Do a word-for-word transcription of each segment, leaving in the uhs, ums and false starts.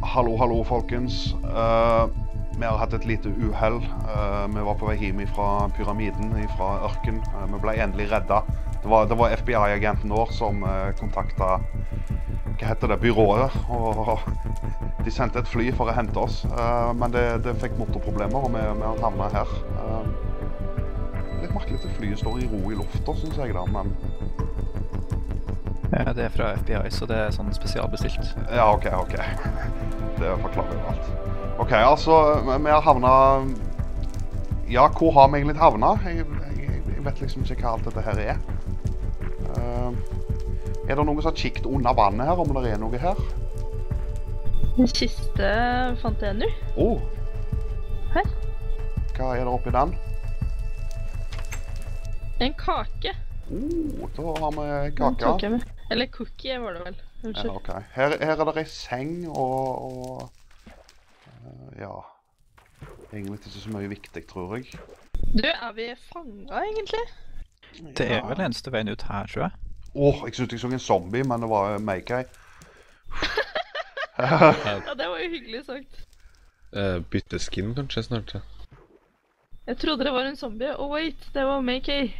Hallo, hallo folkens. Uh, vi har hatt et lite uhell. Uh, vi var på vei hjem fra pyramiden, fra ørken. Uh, vi ble endelig redda. Det var, det var F B I-agenten vår som uh, kontakta, hva heter det, byrået. Og de sendte et fly for å hente oss. Uh, men det, det fikk motorproblemer, og vi, vi har havnet her. Uh, litt merkelig at flyet står i ro i lufta, synes jeg da, men... Ja, det er fra F B I, så det er sånn spesialbestilt. Ja, ok, ok. Det forklarer jo alt. Ok, altså, vi har havnet... Ja, hvor har vi egentlig havnet? Jeg, jeg, jeg vet liksom ikke hva alt dette her er. Uh, er det noe som har kikket under vannet her, om det er noe her? En kiste fant jeg nå. Oh! Her? Hva er det oppi den? En kake. Oh, da har vi Den kake. tok jeg med. Eller cookie var det vel. Unnskyld. Ja, ok. Her, her er det en seng og... og uh, ja... Egentlig ikke så mye viktig, tror jeg. Du, er vi fanget egentlig? Det er vel eneste veien ut her, tror jeg. Åh, oh, jeg synes jeg så en zombie, men det var Meikei. Ja, det var jo hyggelig sagt. Uh, bytte skin kanskje snart, ja. Jeg trodde det var en zombie. Oh wait, det var Makey.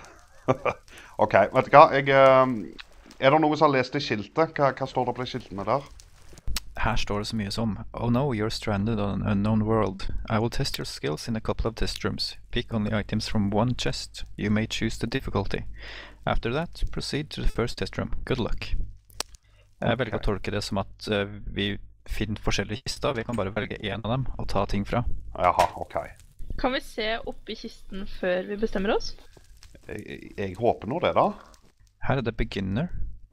Ok, vet du hva? Jeg, uh, er det noen som har lest det skiltet? Hva, hva står det på de skiltene der? Her står det så mye som Oh no, you're stranded on an unknown world. I will test your skills in a couple of test rooms. Pick only items from one chest. You may choose the difficulty. After that, proceed to the first test room. Good luck. Jeg velger å tolke det som at uh, vi finner forskjellige kister. Vi kan bare velge en av dem og ta ting fra. Jaha, ok. Kan vi se oppi kisten før vi bestemmer oss? Jeg, jeg, jeg håper nå det da. Her er det beginner.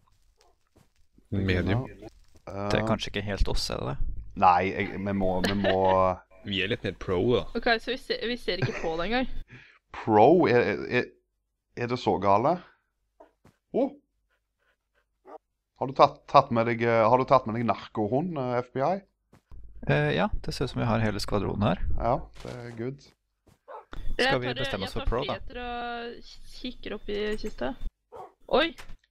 Medium. Uh, Det er kanskje ikke helt oss, er det det? Nei, jeg, vi må... Vi må Vi er litt mer pro, da. Ok, så vi ser, vi ser ikke på det engang. Pro? Er, er, er det så gale? Oh! Har du tatt, tatt med deg, har du tatt med deg narkohund, F B I? Uh, ja, det ser ut som vi har hele skvadronen her. Ja, det er good. Skal vi bestemme oss for pro, da? Jeg tar friheter og kikker opp i kista. Oi!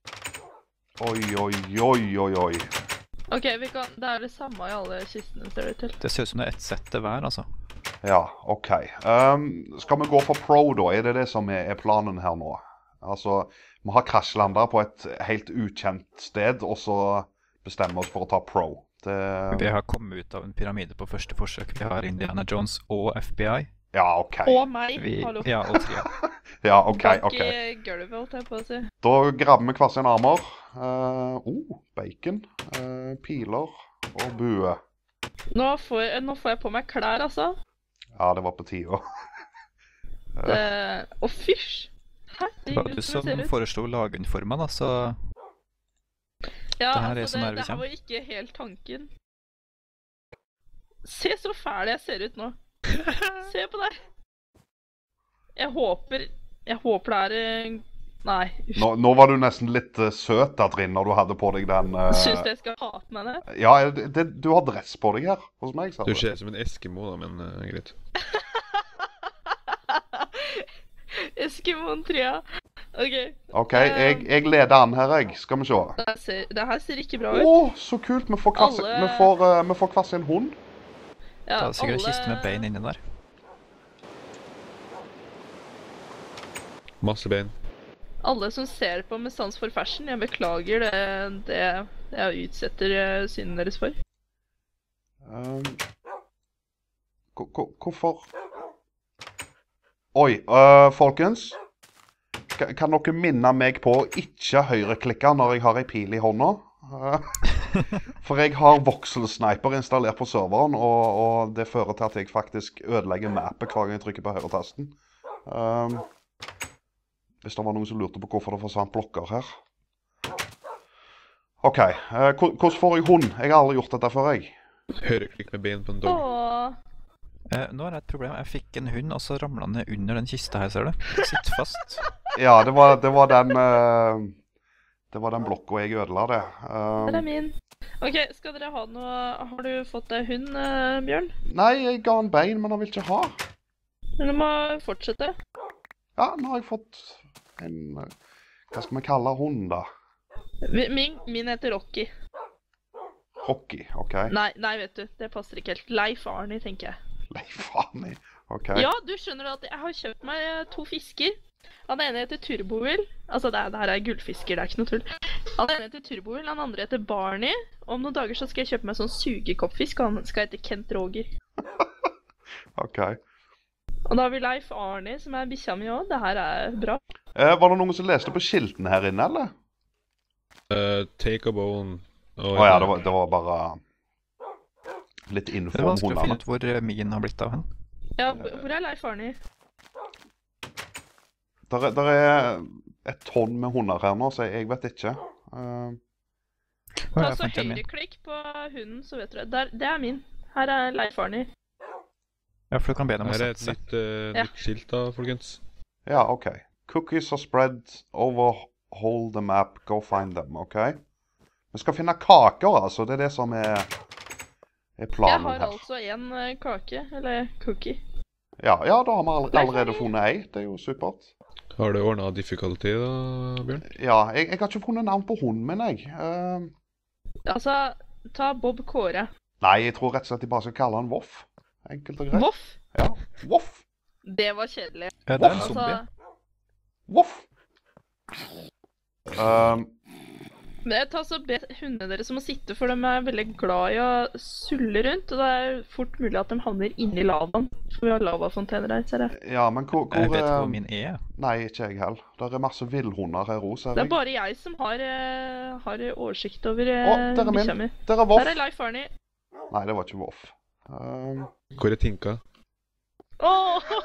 Oi, oi, oi, oi, oi. Ok, vi kan, det er det samme i alle kistene, ser det til. Det ser ut som det er ett sett til hver, altså. Ja, ok. Um, skal vi gå for pro da? Er det det som er, er planen her nå? Altså, vi har krasjlandet på et helt ukjent sted, og så bestemmer oss for å ta pro. Det... Vi har kommet ut av en pyramide på første forsøk. Vi har Indiana Jones og F B I. Ja, ok. Og meg, Vi... hallo. Ja, og Tria. Ja, ok, Bak ok. i gulvet, holdt jeg på å si. Da grabber vi hver sin armer. Uh, oh, bacon, uh, piler og bue. Nå får, nå får jeg på meg klær, altså. Ja, det var på tida. Det... Å, fysj! Hæ? Det var du som foreslo laguniformen, da, så... Ja, det her er altså, så det, nær vi det her kommer. var ikke helt tanken. Se så fæl jeg ser ut nå. Se på deg. Jeg håper... Jeg håper det er... en- Nei, uff. Nå, nå var du nesten litt uh, søt da, Trinn, når du hadde på deg den... Uh... Syns du jeg skal ha på meg det? Ja, det, det, du har dress på deg her, hos meg, sa Du du. ser ut som en Eskimo, da, men uh, greit. Eskimoen Tria. Ok. Ok, jeg, jeg leder an her, jeg. Skal vi se. Det her ser, det her ser ikke bra Åh, ut. så kult. Vi får hver, Alle- vi får, uh, vi får hver sin hund. Det Ja, er sikkert en alle- kiste med bein inni der. Masse bein. Alle som ser på med sans for fashion, jeg beklager det, det jeg utsetter eh, synden deres for. Um, hvor- hvor- hvorfor? Oi, uh, folkens. Ka- Kan dere minne meg på å ikke høyreklikke når jeg har en pil i hånda? Uh, for jeg har voxelsniper installert på serveren, og, og det fører til at jeg faktisk ødelegger mappet hver gang jeg trykker på høyretasten. Um, hvis det var noen som lurte på hvorfor det forsvant blokker her. Ok, uh, hvor- hvordan får jeg hund? Jeg har aldri gjort dette før, jeg. Høyreklikk med bein på en dog. Åh, Eh, nå er det et problem. Jeg fikk en hund, og så ramlet den ned under den kista her, ser du. Den sitter fast. Ja, det var, det var den uh, Det var den blokka jeg ødela det. Um, det er min. Ok, skal dere ha noe... Har du fått deg hund, eh, Bjørn? nei, jeg ga han bein, men han vil ikke ha. Men du må fortsette. Ja, nå har jeg fått en uh, hva skal vi kalle hund, da? Mi- Min, min heter Rocky. Rocky, OK. Nei, nei, vet du, det passer ikke helt. Leif Arne, tenker jeg. Leif Arne, OK. Ja, du skjønner at jeg har kjøpt meg eh, to fisker. Han ene heter Turbovill. Altså, det, er, det her er gullfisker, det er ikke noe tull. Han ene heter Turbovill, han andre heter Barney. Om noen dager så skal jeg kjøpe meg sånn sugekoppfisk, han skal hete Kent Roger. OK. Og da har vi Leif Arne, som er bikkja mi også. Det her er bra. Eh, var det noen som leste på skiltene her inne, eller? Uh, take a bone. Å oh, ja, det var, det var bare litt Det info er om vanskelig å finne hundene. ut hvor eh, min har blitt av hen. Ja, hvor er Leif Arne? Der, er- der er et tonn med hunder her nå, så jeg vet ikke. Eh, Å, Ta jeg så fant den min. høyreklikk på hunden, så vet du det. Der, det er min. Her er Leif Arne. Ja, for du kan be dem å Her er et sette seg. nytt, uh, Ja. nytt skilt da, folkens. ja, OK. Cookies are spread over hold the map, go find them, OK? Vi skal finne kaker, altså. Det er det som er, er Jeg planen har her. altså en eh, kake, eller cookie. Ja, ja, da har vi all- Leif allerede Arne. funnet ei. Det er jo supert. Har du ordnet difficulty da, Bjørn? Ja, jeg, jeg har ikke funnet navn på hunden min, jeg. Eh, Altså, ta Bob Kåre. nei, jeg tror rett og slett de bare skal kalle han Voff. Enkelt og greit. Voff. Ja, Voff. Det var kjedelig. Ja, det er en Voff, zombie. Altså, Voff. Um, men ta så be hundene deres om å sitte, for de er veldig glad i å sulle rundt, og det er fort mulig at de havner inni lavaen. For vi har lavafontener her, ser jeg. ja, men hvor, Jeg hvor vet eh, hvor min er. Nei, ikke jeg heller. Det er masse villhunder her òg, ser Det er jeg. bare jeg som har, eh, har oversikt over Å, eh, der er bikkja min. mi. Der er Voff. Der er Leif Arne. Nei, det var ikke Voff. Um, Hvor er Tinka? Åh!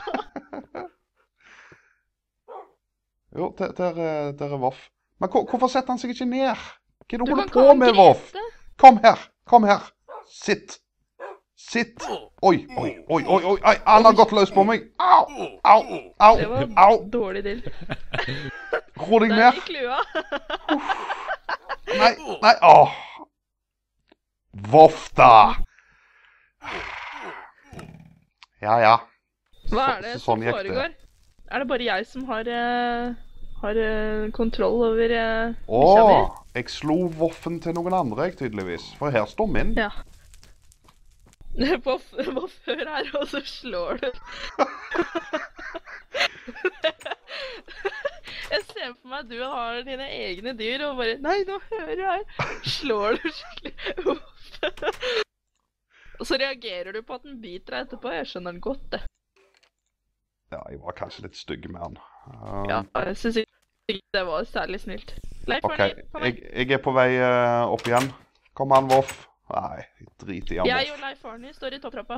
jo, der, der, er- der er Voff. Men hvor, hvorfor setter han seg ikke ned? Hva er det du Du holder kan på kalle med, han Voff? Grete. Kom her! Kom her! Sitt! Sitt! Oi, oi, oi, oi, oi! Ai, han har gått løs på meg! Au! Au! Au! Det var Au! dårlig deal. Ro deg Der ned! gikk lua. Nei, nei, åh! Voff, da! Ja, ja. Hva Så- er det så- som sånn gikk det. foregår? Er det bare jeg som har, eh, har eh, kontroll over eh, bikkja mi? Åh, jeg slo Voffen til noen andre, jeg, tydeligvis. For her står min. Ja. På, f- på før her, og så slår du. Jeg ser for meg at du har dine egne dyr, og bare Nei, nå hører jeg! Slår du skikkelig. Og så reagerer du på at den biter deg etterpå. Jeg skjønner den godt, det. Ja, jeg var kanskje litt stygg med han. Um, Ja, jeg syns ikke det var særlig snilt. Leif OK, Arne, kom jeg, her. jeg er på vei eh, opp igjen. Kom an, Voff. Nei, drit i han, Jeg og Voff. Leif Arne står i topptrappa.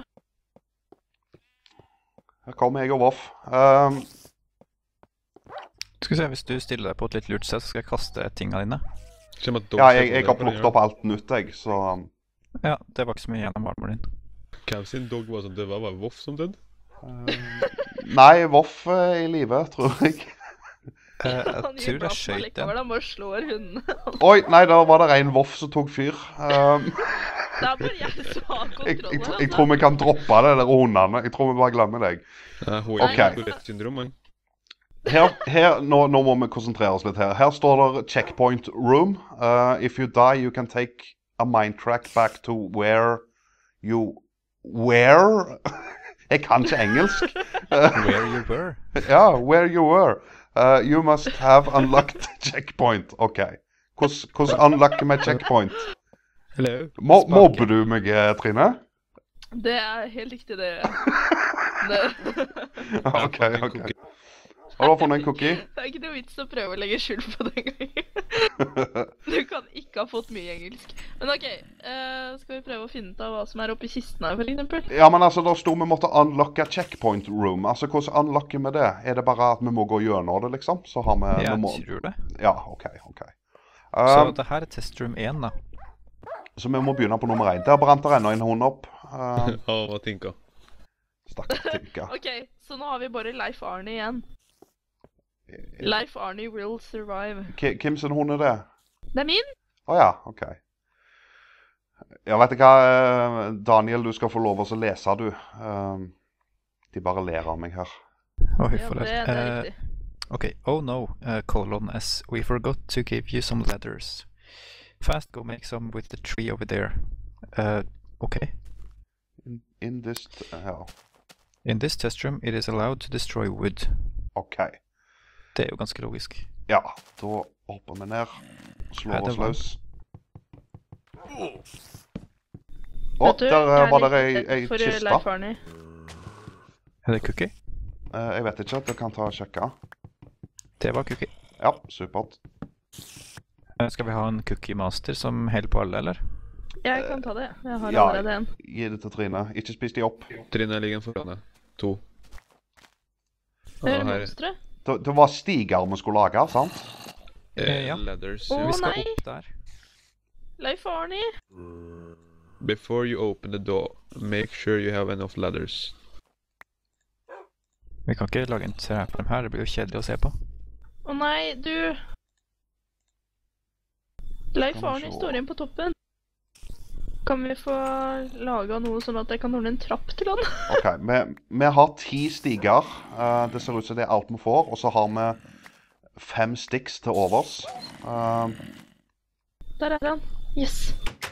Her kommer jeg og Voff. Um, Skal vi se, hvis du stiller deg på et litt lurt sted, så skal jeg kaste tingene dine. Kommer at ja, dere jeg, jeg har ser på det, plukket opp alt nytt, jeg, så um, Ja, det var ikke så mye igjen av armoren din. Hvem sin dog var som døde? Var det Voff som døde? Nei, Voff er i live, tror jeg. Eh, Han jeg gir tror blaffen jeg skjøt allikevel, den. han bare slår hundene. Oi, nei, da var det en Voff som tok fyr. Um, Det er bare jeg som har jeg, kontroll jeg, her, jeg tror vi kan droppe det der hundene. Jeg tror vi bare glemmer deg. Nei, hun Ok. har Tourette syndrom, han. Her, her nå, nå må vi konsentrere oss litt her. Her står det checkpoint room. Uh, if you die, you can take a mind track back to where you... Where? Jeg kan ikke engelsk. Where you were. Ja, where you were. Uh, you must have unlocked checkpoint. OK. Hvordan hvordan unlocker vi checkpoint? Hello. Mo Spake. mobber du meg, eh, Trine? Det er helt riktig, det. det. OK, OK. Har du funnet en cookie? Det er ikke noe vits å prøve å legge skjul på det engang. Du kan ikke ha fått mye engelsk. Men OK, eh, skal vi prøve å finne ut av hva som er oppi kisten her, for eksempel? Ja, men altså, da sto vi måtte unlocke checkpoint room. Altså, hvordan unlocker vi det? Er det bare at vi må gå gjennom det, liksom? Så har vi... vi Jeg må... tror det. Ja, OK, OK. Så Um, det her er testroom én, da. så vi må begynne på nummer én. Der brant det ennå en hund opp. Um, Ja, hva Tinka? Stakkars Tinka. OK, så nå har vi bare Leif Arne igjen. Leif Arne will survive. K- Hvem sin hund er det? Det er min! Å ja, OK. Ja, vet du hva, eh, Daniel, du skal få lov å lese, du. Um, de bare ler av meg her. Å, Ja, huff og det, det er lett. Eh, riktig. Okay. Oh no, uh, colon S. We forgot to give you some letters. fast, go make some with the tree over there. Uh, okay. In, in this t ja. In this test room, it is allowed to destroy wood. OK. Det er jo ganske logisk. Ja, da hopper vi ned. Slår Ja, det oss var- løs. Å, Vet du, der eh, jeg er var litt det ei, redd ei for kiste. Leif Arne. Er det cookie? Eh, jeg vet ikke, jeg kan ta og sjekke. Det var cookie. Ja, supert. Eh, Skal vi ha en cookie master som holder på alle, eller? Jeg kan ta det. Jeg har Ja. allerede en. Gi det til Trine. Ikke spis de opp. Trine ligger foran deg. To. Og Hører her monstre? Det, det var stiger vi skulle lage, sant? er ja. ladders. Å, Vi skal nei. opp der. Leif Arne? Before you open the door, make sure you have enough ladders. Vi kan ikke lage en trapper her, det blir jo kjedelig å se på. Å nei, du. Leif Skal vi Arne se. står igjen på toppen. Kan vi få laga noe sånn at jeg kan ordne en trapp til han? OK. Vi, vi har ti stiger. Eh, det ser ut som det er alt vi får. Og så har vi fem sticks til overs. Eh, Der er han. Yes.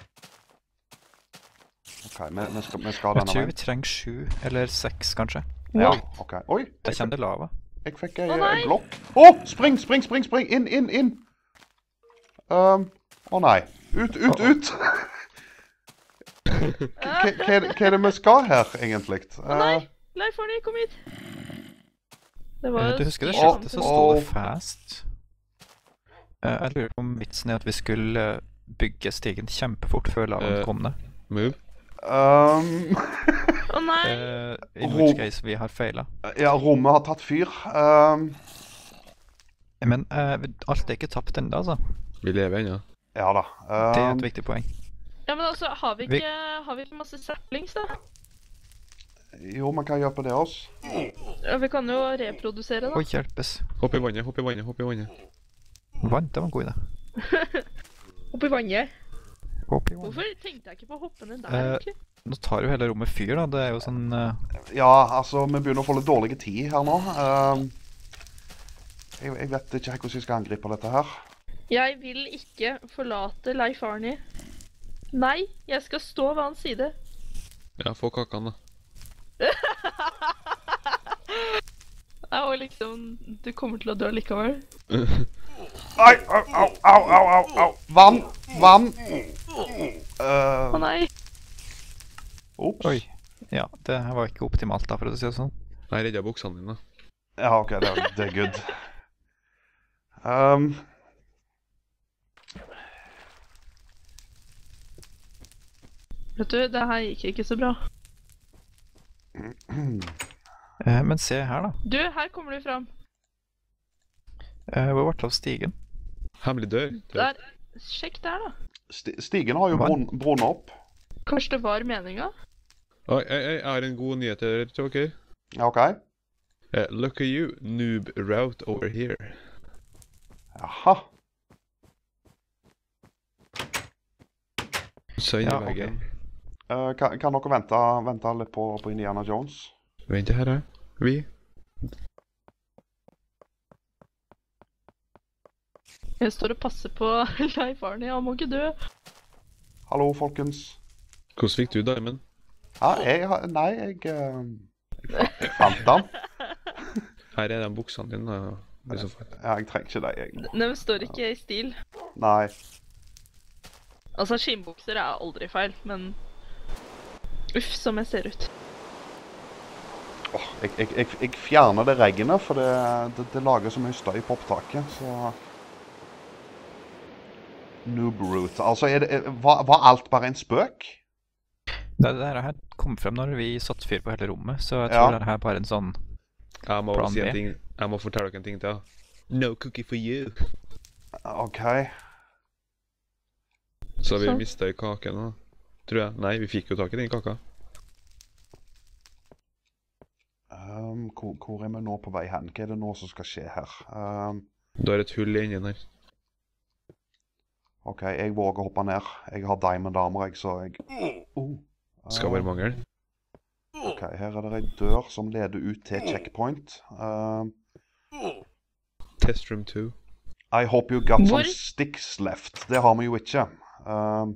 OK, vi, vi, skal, vi skal Jeg denne tror vi veien. trenger sju, eller seks kanskje. Ja, OK. Oi, Der jeg, kommer det lava. jeg fikk ei Å, ei nei. glokk. Å! Spring, spring, spring! spring! Inn, inn, inn! Um, Å nei. Ut, ut, ut! Hva hva er det- hva er det vi skal her, egentlig? Å nei, Eh, Leif Arne, kom hit. Det Eh, var Du husker det styr Å, skiltet så som- sto det å. fast? Eh, Jeg lurer på om vitsen er at vi skulle eh, bygge stigen kjempefort før lavaen Eh. kom ned. Move. um, Å nei. Eh, In Ro- which case vi har feila. ja, rommet har tatt fyr. Um, Men eh, alt er ikke tapt ennå, altså. Vi lever ennå. ja da. Det er Um, et viktig poeng. Ja, men altså, har vi Vi- ikke, har vi ikke masse saplings, da? jo, man kan gjøre på det også. Ja, vi kan jo reprodusere, da. Å hjelpes. Hopp i vannet, hopp i vannet, hopp i vannet. Vann, det var en god idé. Oppi vannet. Hopp i vann. Hvorfor tenkte jeg ikke på å hoppe ned der, Eh, egentlig? Nå tar jo hele rommet fyr, da. Det er jo sånn eh, Ja, altså, vi begynner å få litt dårlig tid her nå. Um, jeg, jeg vet ikke helt hvordan jeg skal angripe dette her. Jeg vil ikke forlate Leif Arne. Nei, jeg skal stå ved hans side. Ja, få kakene, da. Ja, og liksom, du kommer til å dø likevel. Ai, au, au, au, au, au, au. Vann, vann. Å Uh, nei. Ops. Oi. Ja, det her var ikke optimalt, da, for å si det sånn. Jeg redda buksene dine. Ja, OK, det, er- det er good. Um, Vet du, det her gikk ikke så bra. Eh, Men se her, da. Du, her kommer du fram. Eh, Hvor ble det av stigen? Hemmelig dør. dør. Der. Sjekk der, da. sti stigen har jo Vann. brun- brunnet opp. Kanskje det var meninga? Oi, jeg, jeg har en god nyhet til dere, OK? Ja, OK. Uh, look at you, noob route over here. Jaha. Så inn i Ja, ok. veggen. Uh, kan, kan dere vente, vente litt på, på Indiana Jones? Vent her, her. Vi. Jeg står og passer på Leif Arne, han må ikke dø. Hallo, folkens. Hvordan fikk du damen? Ja, jeg har Nei, jeg, uh, jeg fant den. Her er de buksene dine. da. Det er så fett. Ja, jeg trenger ikke det, jeg. Nei, men står ikke i stil. Nei. Altså, skinnbukser er aldri feil, men uff, som jeg ser ut. Åh, jeg, jeg, jeg, jeg fjerner det regnet, for det, det, det lager så mye støy på opptaket, så... Noob root. Altså, er det, er, var, var alt bare en spøk? Det, det her kom frem når vi satte fyr på hele rommet, så jeg Ja. tror det her er bare en sånn Jeg må Plan si en B. ting. Jeg må fortelle dere en ting til. No cookie for you. OK. Så vi Så. mistet kaken nå. Tror jeg. Nei, vi fikk jo tak i den kaka. Um, hvor, hvor er vi nå på vei hen? Hva er det nå som skal skje her? Um, Du har et hull i enden her. OK, jeg våger å hoppe ned. Jeg har diamond armor, jeg, så jeg... Uh, Skal bare mangle. OK, her er det en dør som leder ut til checkpoint. Um, Test room two. I hope you got Hvor- some sticks left. Det har vi jo ikke. Um,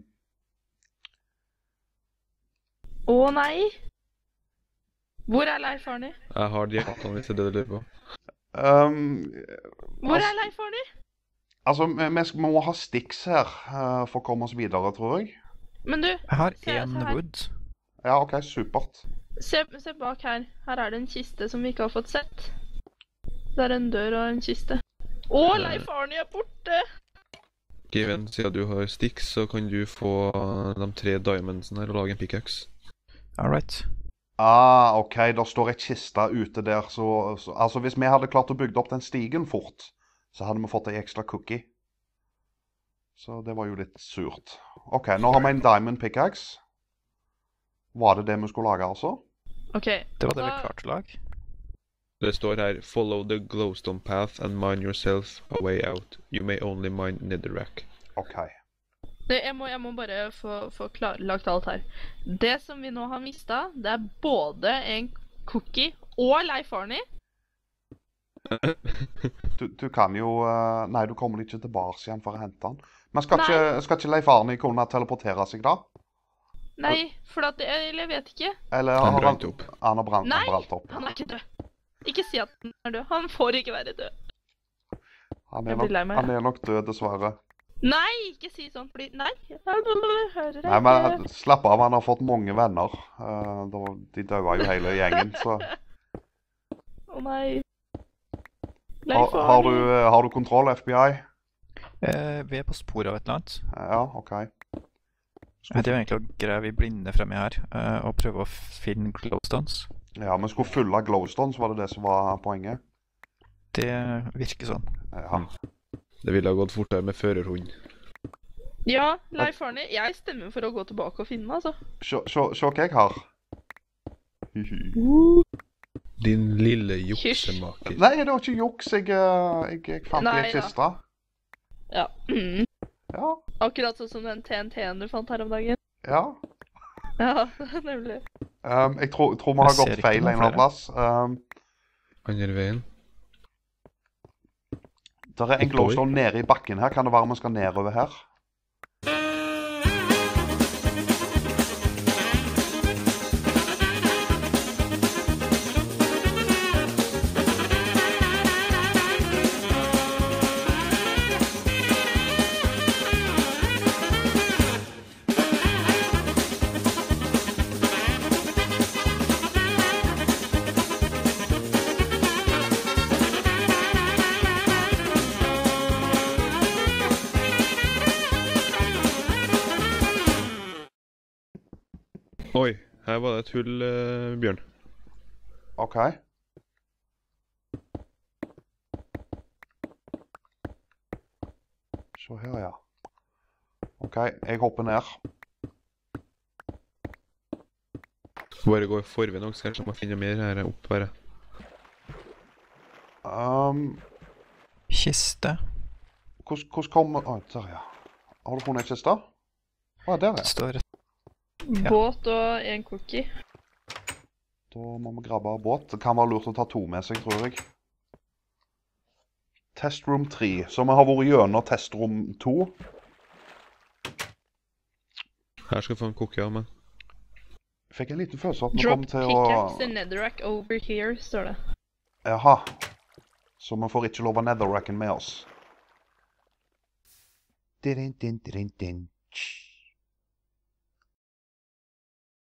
Å nei! Hvor er Leif Arne? Jeg har diamantene hvis det er det du lurer på. um, Hvor altså, er Leif Arne? altså, vi, vi skal- vi må ha sticks her uh, for å komme oss videre, tror jeg. Men du, Jeg har Se- én se her. wood. Ja, OK, supert. se, se bak her. Her er det en kiste som vi ikke har fått sett. Det er en dør og en kiste. Å, Leif Arne er borte! Given, siden du har sticks, så kan du få de tre diamondsene her og lage en pickaxe. All right. Ah, OK, da står ei kiste ute der, så, så Altså, hvis vi hadde klart å bygge opp den stigen fort, så hadde vi fått ei ekstra cookie. Så det var jo litt surt. OK, nå har vi en diamond pickaxe. Var det det vi skulle lage, altså? OK. Det var det vi da- klarte å lage. Det står her, follow the glowstone path and mine yourself a way out. You may only mine netherrack. OK. Det, jeg, må, jeg må bare få, få klarlagt alt her. Det som vi nå har mista, det er både en cookie og Leif Arne. Du, du kan jo eh, Nei, du kommer ikke tilbake igjen for å hente den. Men skal Nei. ikke, skal ikke Leif Arne kunne teleportere seg, da? Nei, for at Eller jeg vet ikke. Eller Han har brant opp. Han har brant, Nei, han brant opp. han er ikke død. Ikke si at han er død. Han får ikke være død. Han Jeg er, blir nok, lei meg, han er nok død, dessverre. Nei, ikke si sånn, fordi Nei. Jeg hører deg Nei, ikke. men slapp av, han har fått mange venner. Eh, da- de daua jo hele gjengen, så Å nei. har, Leif har, du, Arne. eh, har du kontroll, F B I? Eh, vi er på sporet av et eller annet. Ja, OK. Jeg driver egentlig å grave i blinde fremme her eh, og prøve å finne glowstones. Ja, vi skulle fylle glowstones, var det det som var poenget? Det virker sånn. Ja. Det ville ha gått fortere med førerhund. Ja, Leif Arne. Jeg stemmer for å gå tilbake og finne, altså. Se se- se hva jeg har. Hihi. Din lille Hysj. juksemaker. Nei, det var ikke juks. Jeg, eh, jeg, jeg fant det i Nei ei da. kiste. Ja. Mm. Ja, Akkurat sånn som den T N T-en du fant her om dagen. ja. Ja, nemlig. Um, jeg tror, tror vi har Jeg ser gått ikke feil noen en eller annen plass. Um, Andre veien. det er en glowstone nede i bakken her. Kan det være vi skal nedover her? Oi, her var det et hull, eh, Bjørn. OK. Se her, ja. OK, jeg hopper ned. Bare gå i forveien også, kanskje man finner mer her oppe bare. Um, Kiste. hvordan, hvordan kommer Å, der, ja. Har du funnet ei kiste? Å, der, Det ja. står Ja. Båt og en cookie. Da må vi grabbe båt. Det kan være lurt å ta to med seg, tror jeg. Testroom tre. Så vi har vært gjennom testrom to. Her skal du få en kokke av meg. Fikk en liten følelse av at vi Drop kom til å pickaxe and netherrack over here, står det. Jaha. Så vi får ikke lov av netherracken med oss. Din, din, din, din. Tsch.